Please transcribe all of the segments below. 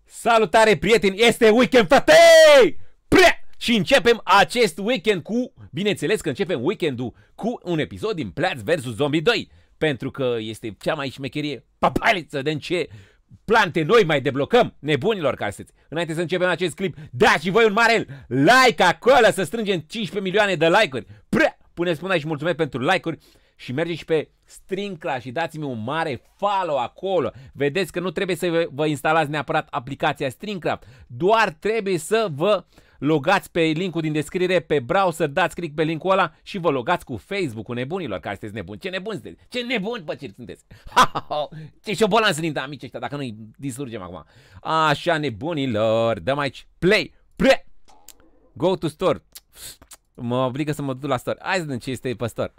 Salutare, prieteni! Este weekend, frate! Și începem acest weekend cu... Bineînțeles că începem weekendul cu un episod din Plants vs Zombie 2. Pentru că este cea mai șmecherie papaliță să vedem ce plante noi mai deblocăm, nebunilor care sunteți. Înainte să începem acest clip, dați și voi un mare like acolo să strângem 15 milioane de like-uri. Puneți mâna și mulțumesc pentru like-uri. Și mergeți și pe Streamcraft și dați-mi un mare follow acolo. Vedeți că nu trebuie să vă instalați neapărat aplicația Streamcraft. Doar trebuie să vă logați pe linkul din descriere pe browser, dați click pe linkul ăla și vă logați cu Facebook-ul nebunilor care sunteți nebuni. Ce nebuni sunteți? Ce nebuni, bă, ce sunteți? Ce șobolan sunt amici ăștia, dacă nu-i distrugem acum. Așa, nebunilor, dăm aici play. Go to store. Mă obligă să mă duc la store. Hai să vedem ce este pe store.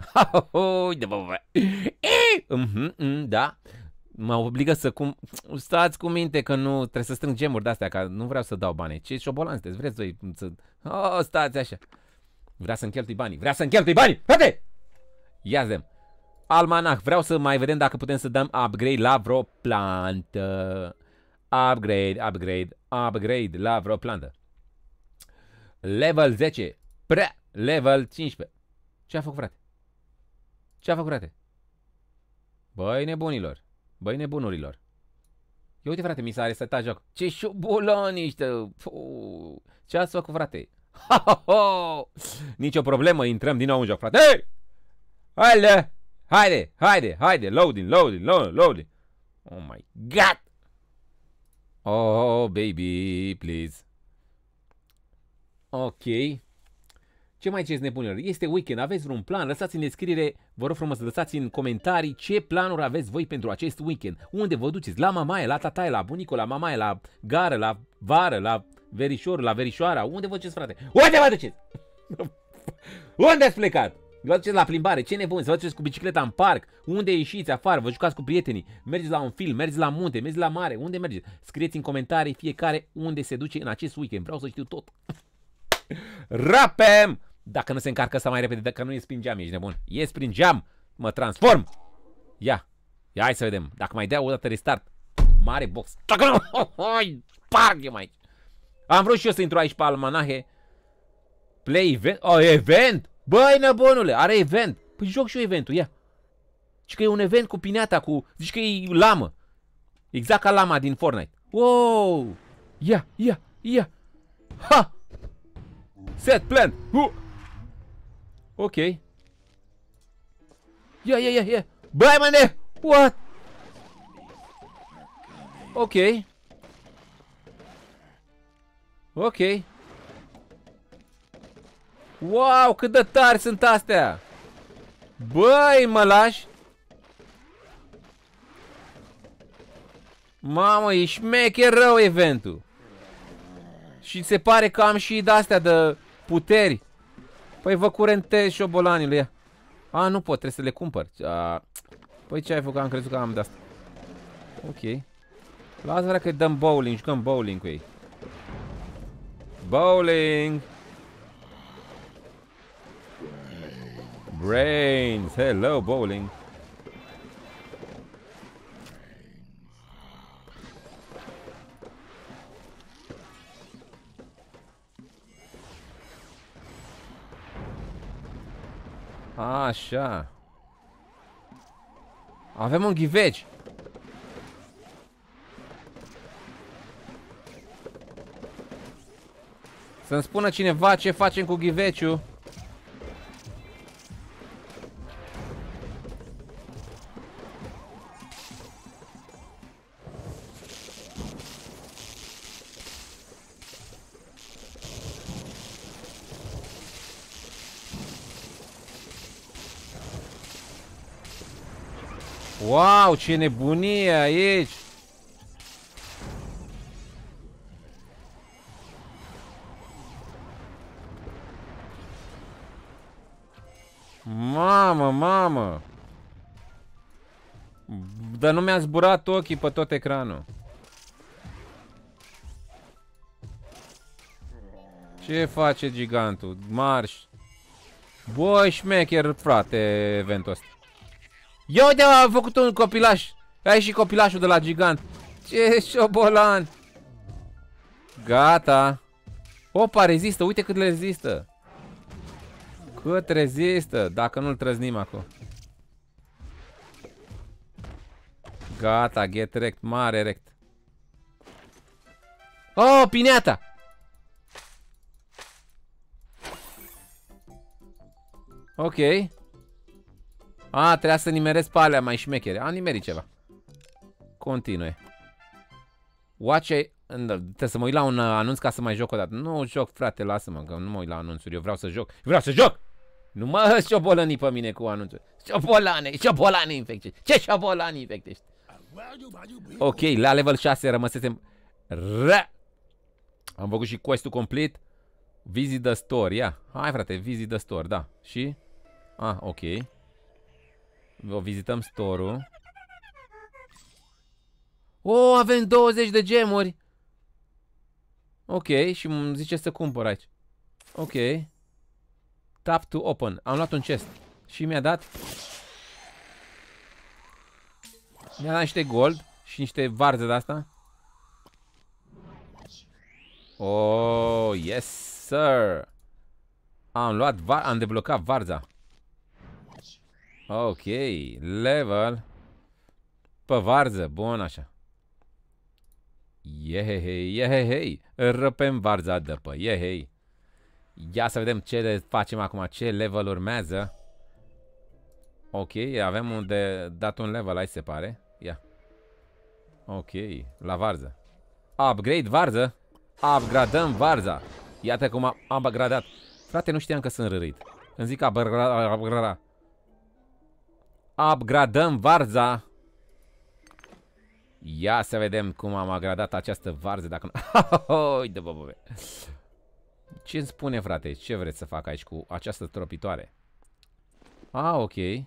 Da. Mă obligă să stați cu minte că nu trebuie să strâng gemuri de-astea, că nu vreau să dau bani. Ce șobolan sunteți? Vreți voi să... stați așa. Vrea să-mi cheltui banii. Vrea să-mi cheltui banii! Frate! Ia zem. Almanac. Vreau să mai vedem dacă putem să dăm upgrade la vreo plantă. Upgrade la vreo plantă. Level 10. Level 15. Ce a făcut, frate? Ce a făcut, frate? Băi nebunilor. Băi nebunurilor. Ia uite, frate, mi s-a resetat joc. Ce șobolani ăștia. Ce ați făcut, frate? Nicio problemă, intrăm din nou în joc, frate. Hey! Haide. Loading. Oh my god. Oh, baby, please. Ok. Ce mai cereți, nebunilor? Este weekend, aveți vreun plan? Lăsați în descriere, vă rog frumos, lăsați în comentarii ce planuri aveți voi pentru acest weekend. Unde vă duceți? La mamaie, la tataie, la bunicul, la mamaie, la gară, la vară, la verișor, la verișoara. Unde vă duceți, frate? Unde vă duceți? Unde ați plecat? Vă duceți la plimbare? Ce nebuni? Să vă duceți cu bicicleta în parc? Unde ieșiți afară? Vă jucați cu prietenii? Mergeți la un film? Mergeți la munte? Mergeți la mare? Unde mergeți? Scrieți în comentarii fiecare unde se duce în acest weekend. Vreau să știu tot. Rapem! Dacă nu se încarcă asta mai repede, dacă nu ies prin geam, ești nebun. Ies prin geam, mă transform. Ia, hai să vedem. Dacă mai dea o dată restart. Mare box. Dacă nu, parc eu aici. Am vrut și eu să intru aici pe almanahe. Play event. Event? Băi, nebunule, are event. Păi joc și eu eventul, ia. Zici că e un event cu pineata, zici că e lamă. Exact ca lama din Fortnite. Wow. Ia. Ha! Set plan. Ok. Ia. Băi, mane! What? Ok. Wow, cât de tari sunt astea! Băi, mă lași? Mamă, e șmecher rău eventul. Și se pare că am și de-astea de puteri. Păi vă curentez, șobolanile, ia. Nu pot, trebuie să le cumpăr. Păi ce ai făcut? Am crezut că am de-asta. Ok. Lasă-vă că dăm bowling, jucăm bowling cu ei. Bowling. Brains, hello bowling. Așa. Avem un ghiveci. Să-mi spună cineva ce facem cu ghiveciul. Wow, ce nebunie aici! Mamă! Dar nu mi-a zburat ochii pe tot ecranul. Ce face gigantul? Marș! Băi, șmecher, frate, eventul ăsta. Ia uite, am făcut un copilaș. Ai și copilașul de la gigant. Ce șobolan. Gata. Opa, rezistă. Uite cât le rezistă. Cât rezistă. Dacă nu-l trăznim acum. Gata, get wrecked. Mare wrecked. Oh, pineata. Ok. Trebuia să nimeresc pe alea mai șmechere. Am nimerit ceva. Continue. Trebuie să mă uit la un anunț ca să mai joc o dată. Nu joc, frate, lasă-mă, că nu mă uit la anunțuri. Eu vreau să joc. Vreau să joc! Nu mă șobolăni pe mine cu anunțuri. Șobolane infectești. Ce șobolani infectești? Ok, la level 6 rămăsesem... Am făcut și quest-ul complet. Visit the store, ia. Hai, frate, visit the store, da. Și? Ok. O vizităm store-ul. Avem 20 de gemuri. Ok, și îmi zice să cumpăr aici. Ok. Tap to open. Am luat un chest. Și mi-a dat... Mi-a dat niște gold și niște varză de asta. Oh, yes, sir. Am deblocat varza. Ok, level. Pe varză, bun așa. Yehei. Răpem varza de pe yehei. Ia să vedem ce facem acum, ce level urmează. Ok, avem dat un level aici, se pare. Ia. Ok, la varză. Upgrade varză. Upgradăm varza. Iată cum am upgradat. Frate, nu știam că sunt rârit. Când zic upgradăm varza. Ia să vedem cum am upgradat această varză. Dacă nu... Ce îmi spune, frate? Ce vreți să fac aici cu această tropitoare? Ok. I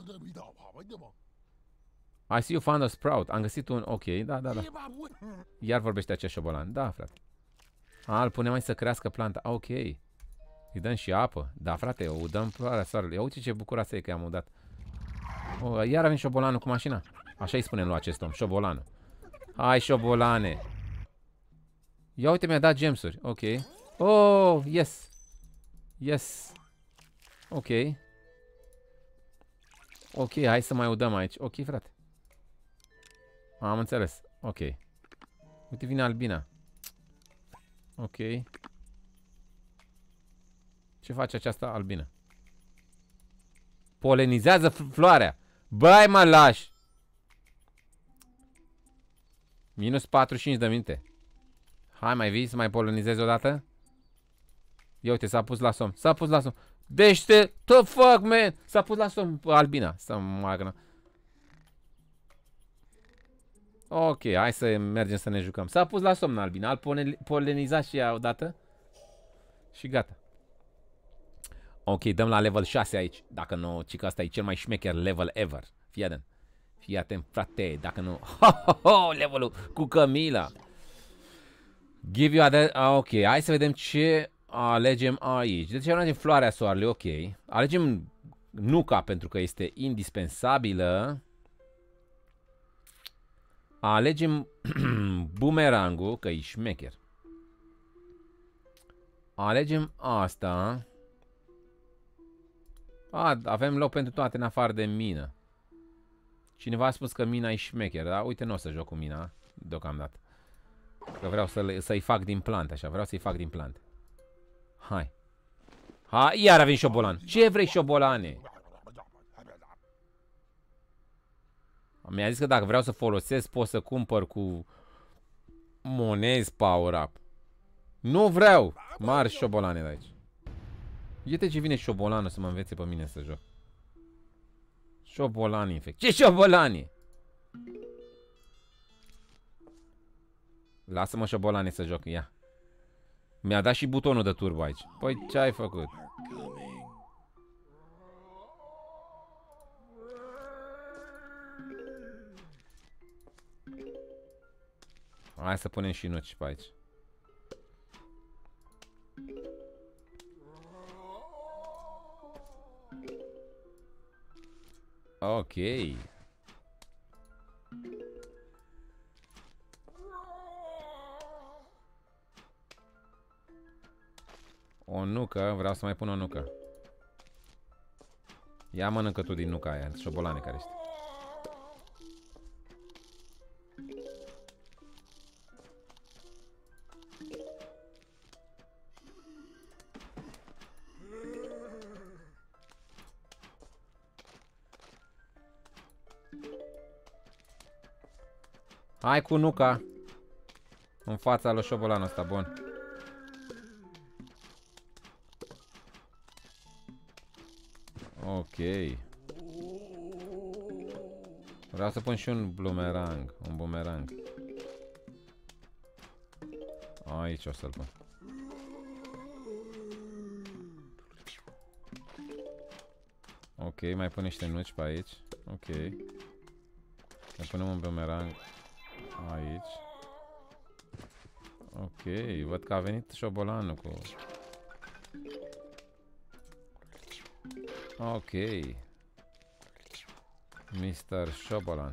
see you found a sprout. Am găsit un... Ok, da. Iar vorbește acest șobolan. Da, frate. Îl punem mai să crească planta. Ok. Îi dăm și apă. Da, frate, o dăm floarea soarelui. Ia uite ce bucuroasă e că i-am udat. Iar avem șobolanul cu mașina. Așa îi spunem lui acest om, șobolanul. Hai, șobolane. Ia uite, mi-a dat gemsuri. Ok. Oh, yes. Yes. Ok. Ok, hai să mai udăm aici. Ok, frate. Am înțeles. Ok. Uite, vine albina. Ok. Ce face această albină? Polenizează floarea. Băi, mă lași. Minus 45 de minute. Hai, mai vii să mai polenizezi odată? Ia uite, s-a pus la somn. S-a pus la somn. Dește, the fuck, man. S-a pus la somn albina. Să magnă. Ok, hai să mergem să ne jucăm. S-a pus la somn albina. Al polenizat și ea odată. Și gata. Ok, dăm la level 6 aici. Dacă nu, cică asta e cel mai șmecher level ever. Fii atent. Fii atent, frate. Dacă nu... levelul cu Camila. Give you a... Ok, hai să vedem ce alegem aici. Deci alegem floarea soarelui, ok. Alegem nuca pentru că este indispensabilă. Alegem bumerangul, că e șmecher. Alegem asta. Avem loc pentru toate în afară de mină. Cineva a spus că mina e șmecher, dar uite, nu o să joc cu mina deocamdată. Că vreau să-i fac din plante, așa, vreau să-i fac din plante. Hai. Iar avem șobolan. Ce vrei, șobolane? Mi-a zis că dacă vreau să folosesc, pot să cumpăr cu monezi power-up. Nu vreau! Mari șobolane de aici. Uite ce vine șobolanul să mă învețe pe mine să joc. Șobolani infect. Ce șobolani? Lasă-mă, șobolane, să joc. Ia. Mi-a dat și butonul de turbo aici. Păi ce ai făcut? Hai să punem și nuci pe aici. Ok. O nucă, vreau să mai pun o nucă. Ia mănâncă tu din nuca aia, șobolane care ești. Hai cu nuca în fața lui șobolanul ăsta, bun. Ok. Vreau să pun și un bumerang. Un bumerang. Aici o să-l pun. Ok, mai pun niște nuci pe aici. Ok. Mai punem un bumerang aici. Ok, văd că a venit șobolanul cu... Ok. Mr. Șobolan.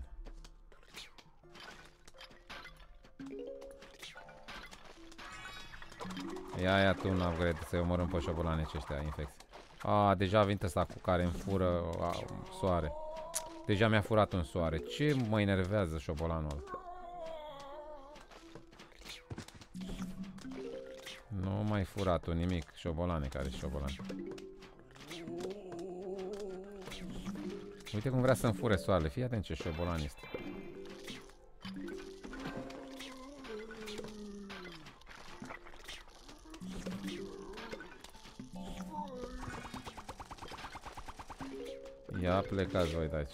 Ia tu un upgrade să-i omorâm pe șobolanii aceștia infecți. Deja a venit ăsta cu care îmi fură soare. Deja mi-a furat un soare. Ce mă enervează șobolanul ăla? Nu mai furat-o nimic. Șobolane, care e șobolan? Uite cum vrea să-mi fure soarele. Fii atent ce șobolan este. Ia plecați voi de aici.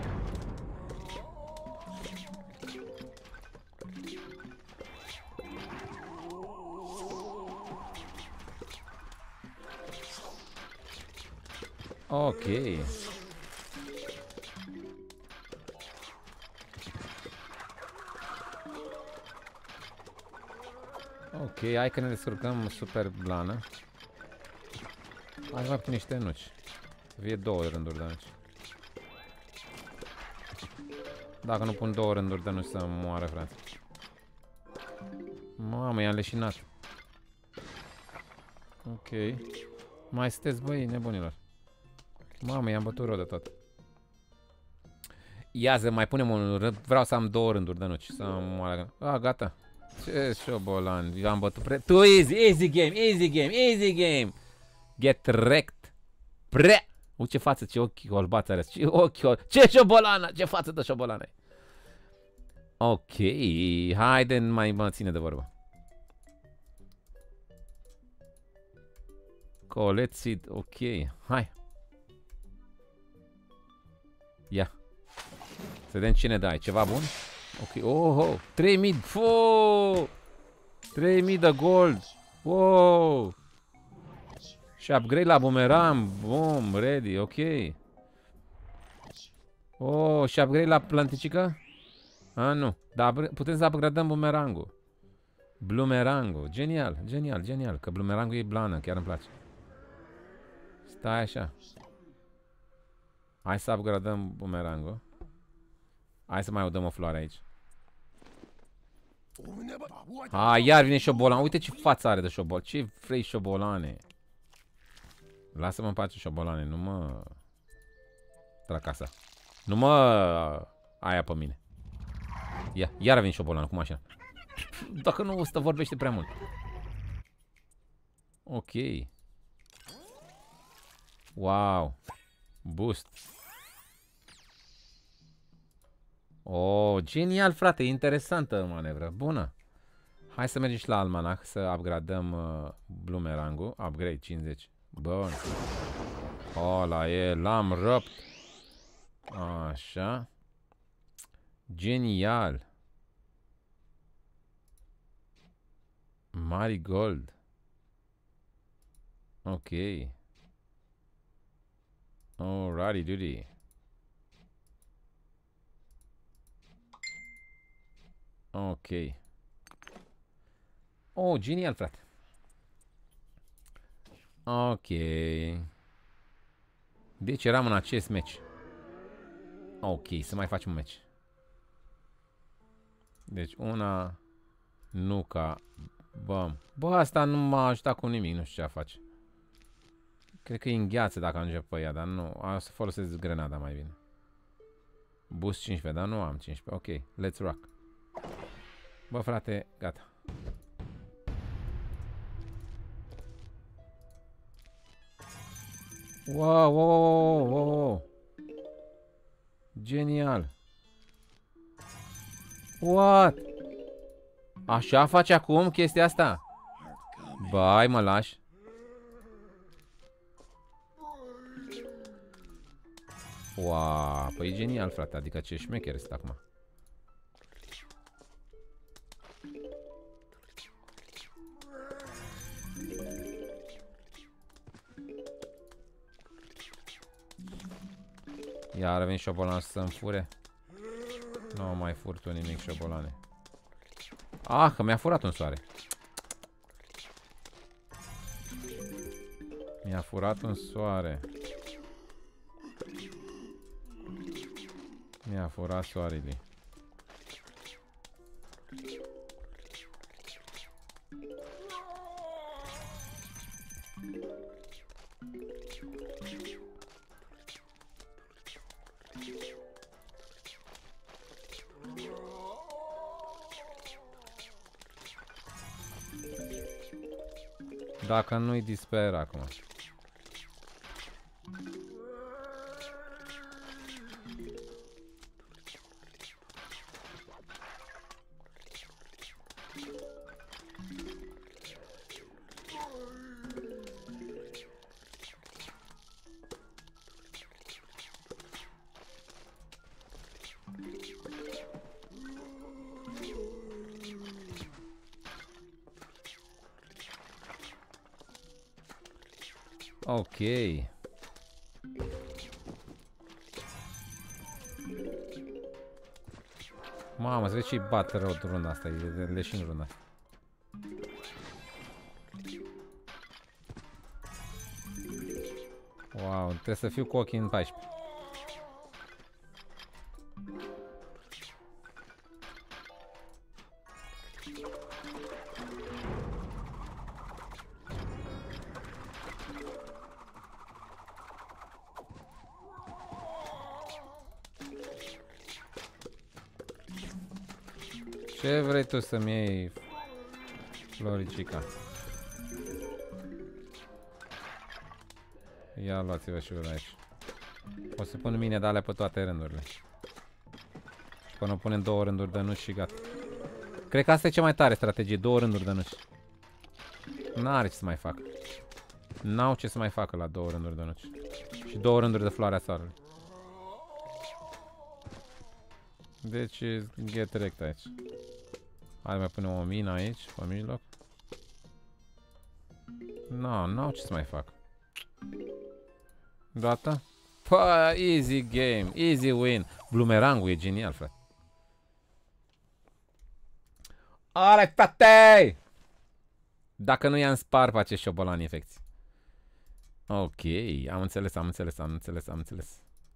Ok. Ok, hai că ne descurcăm super blană. Hai să pun niște nuci. Vie 2 rânduri de nuci. Dacă nu pun 2 rânduri de nuci să moară, frate. Mamă, i-am leșinat. Ok. Mai sunteți, băi, nebunilor. Mamă, i-am bătut rău de tot. Ia să mai punem un rând. Vreau să am 2 rânduri de nuci. Să moară. Gata. Ce șobolan. Eu am bătut tu easy game, easy game, easy game. Get wrecked. Uite ce față, ce ochi holbați are. Ce ochi ce șobolană, ce față de șobolană. Ok, haide, mai mă ține de vorbă. Collect seed, ok, hai. Ia. Să vedem cine dai, ceva bun? Ok, oh, 3000, 3000 de gold. Wow. Și upgrade la bumerang, boom, ready, ok. Oh, și upgrade la planticică? Nu, dar putem să upgradăm bumerangul. Blumerangul, genial, genial, genial. Că blumerangul e blană, chiar îmi place. Stai așa. Hai să upgradăm bumerangul. Hai să mai dăm o floare aici. Iar vine șobolan. Uite ce față are de șobolan. Ce vrei, șobolane? Lasă-mă în pace, șobolane. Nu mă... Tracasa. Nu mă... Aia pe mine. Iar vine șobolan cu mașina. Dacă nu, ăsta vorbește prea mult. Ok. Wow. Boost. Oh, genial, frate. Interesantă manevră. Bună. Hai să mergem și la almanach să upgradăm blumerangul. Upgrade 50. Bun. Ăla e. L-am răpt. Așa. Genial. Marigold. Ok. Alrighty duty. Ok. Oh, genial, frate. Ok. Deci eram în acest match. Ok, să mai facem un match. Deci una, nuca, bam. Bă, asta nu m-a ajutat cu nimic, nu știu ce a face. Cred că e în gheață dacă ajunge pe ea, dar nu. O să folosesc grenada mai bine. Boost 15, dar nu am 15. Ok, let's rock. Bă, frate, gata. Wow, wow, wow, wow. Genial. What? Așa face acum chestia asta? Bai, mă lași. Wow, păi e genial, frate. Adică ce șmecher este acum. Iar a venit șobolan să-mi fure. Nu mai fur tu nimic, șobolane. Ah, că mi-a furat un soare. Mi-a furat un soare. Mi-a furat soarele. Dacă nu-i disper acum. Ok. Mamă, să vezi ce-i bate rău runda asta, e leșin runda asta. Wow, trebuie să fiu cu ochii în 14. Ce vrei tu să-mi iei, Floricica? Ia luați-vă și de aici. O să pun mine de alea pe toate rândurile. Și până punem 2 rânduri de nuci și gata. Cred că asta e cea mai tare strategie, 2 rânduri de nuci. N-are ce să mai facă. N-au ce să mai facă la 2 rânduri de nuci. Și 2 rânduri de floarea soarelui. Deci, get direct aici. Hai, mai punem o mină aici, pe mijloc. N-au ce să mai fac. Gata? Pa, easy game, easy win. Blumerangul e genial, frate. Ale, frate! Dacă nu i-am spart pe acești șobolani infecții. Ok, am înțeles.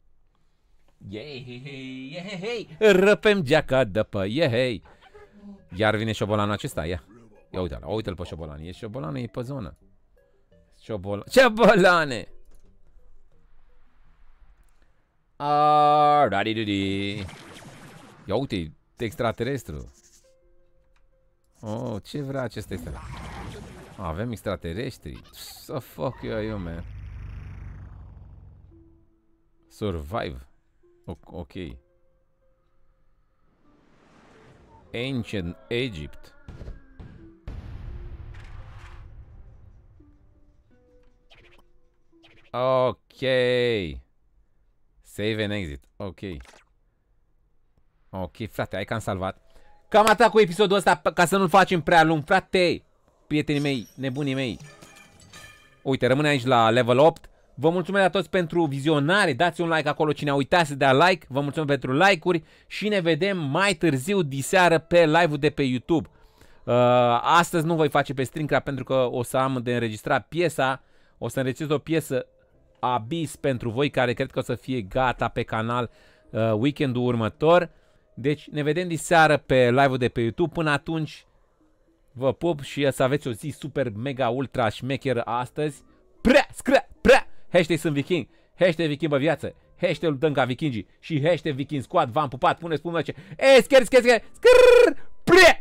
Yehei, răpem geaca de pe yehei. Iar vine șobolanul acesta, ia uite-l pe șobolan. E șobolanul, e pe zonă. Șobolane! Ia uite, extraterestru. Oh, ce vrea acesta este? Avem extraterestri. So fuck you, man. Survive. Ok. Ancient Egypt. Ok. Save and exit. Ok. Ok, frate, hai că am salvat. Cam atât cu episodul ăsta, ca să nu-l facem prea lung, frate. Prietenii mei, nebunii mei. Uite, rămâne aici la level 8. Vă mulțumesc la toți pentru vizionare. Dați un like acolo cine a uitat să dea like. Vă mulțumesc pentru like-uri și ne vedem mai târziu diseară pe live-ul de pe YouTube. Astăzi nu voi face pe StreamCraft pentru că o să am de înregistrat piesa. O să înregistrez o piesă Abyss pentru voi care cred că o să fie gata pe canal weekendul următor. Deci ne vedem diseară pe live-ul de pe YouTube. Până atunci vă pup și să aveți o zi super mega ultra șmecheră astăzi. Prea, screa, prea! Hashtag sunt viking. Hashtag viking pe viață. Hashtag luptăm ca vikingii. Și hashtag viking squad. V-am pupat. Puneți ce. Scr.